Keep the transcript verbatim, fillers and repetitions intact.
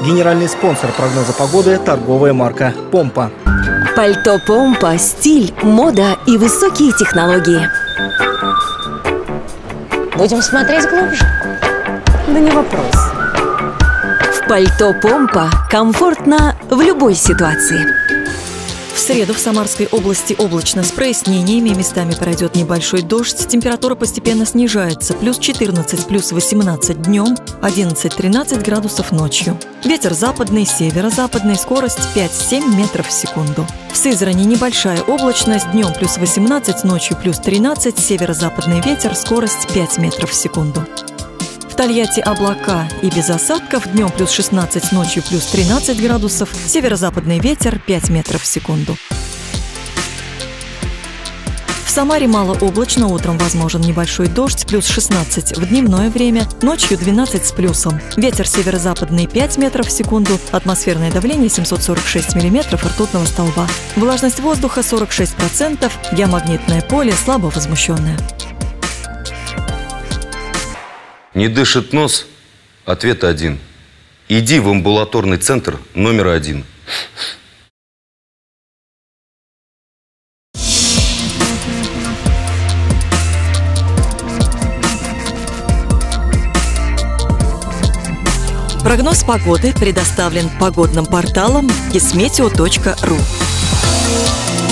Генеральный спонсор прогноза погоды – торговая марка «Помпа». Пальто «Помпа» – стиль, мода и высокие технологии. Будем смотреть глубже? Да не вопрос. В пальто «Помпа» комфортно в любой ситуации. В среду в Самарской области облачно с прояснениями, местами пройдет небольшой дождь, температура постепенно снижается, плюс четырнадцать, плюс восемнадцать днем, одиннадцать-тринадцать градусов ночью. Ветер западный, северо-западный, скорость пять-семь метров в секунду. В Сызрани небольшая облачность, днем плюс восемнадцать, ночью плюс тринадцать, северо-западный ветер, скорость пять метров в секунду. В Тольятти облака и без осадков, днем плюс шестнадцать, ночью плюс тринадцать градусов, северо-западный ветер пять метров в секунду. В Самаре малооблачно, утром возможен небольшой дождь, плюс шестнадцать в дневное время, ночью двенадцать с плюсом. Ветер северо-западный пять метров в секунду, атмосферное давление семьсот сорок шесть миллиметров ртутного столба. Влажность воздуха сорок шесть процентов, геомагнитное поле слабо возмущенное. Не дышит нос? Ответ один. Иди в амбулаторный центр номер один. Прогноз погоды предоставлен погодным порталом кисметео точка ру.